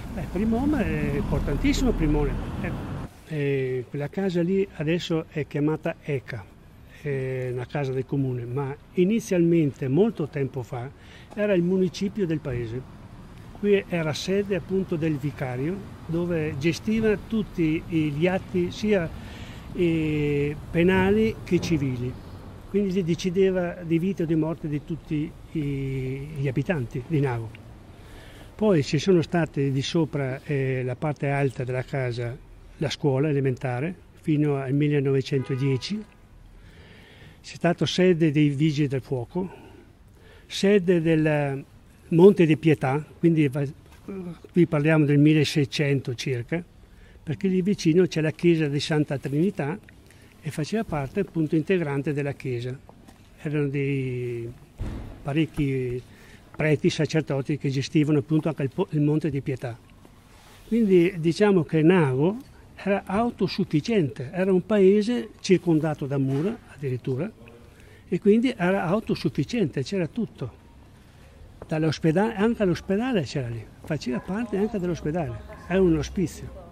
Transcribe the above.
Primone è importantissimo, Primone. Quella casa lì adesso è chiamata ECA, è una casa del comune, ma inizialmente, molto tempo fa, era il municipio del paese. Qui era sede appunto del vicario, dove gestiva tutti gli atti sia penali che civili. Quindi si decideva di vita o di morte di tutti gli abitanti di Nago. Poi ci sono state di sopra la parte alta della casa, la scuola elementare, fino al 1910. C'è stato sede dei Vigili del Fuoco, sede del Monte di Pietà, quindi qui parliamo del 1600 circa, perché lì vicino c'è la chiesa di Santa Trinità e faceva parte appunto integrante della chiesa. Erano dei parecchi preti, sacerdoti che gestivano appunto anche il Monte di Pietà. Quindi diciamo che Nago era autosufficiente, era un paese circondato da mura addirittura e quindi era autosufficiente, c'era tutto. Dall'ospedale, anche l'ospedale c'era lì, faceva parte anche dell'ospedale, era un ospizio.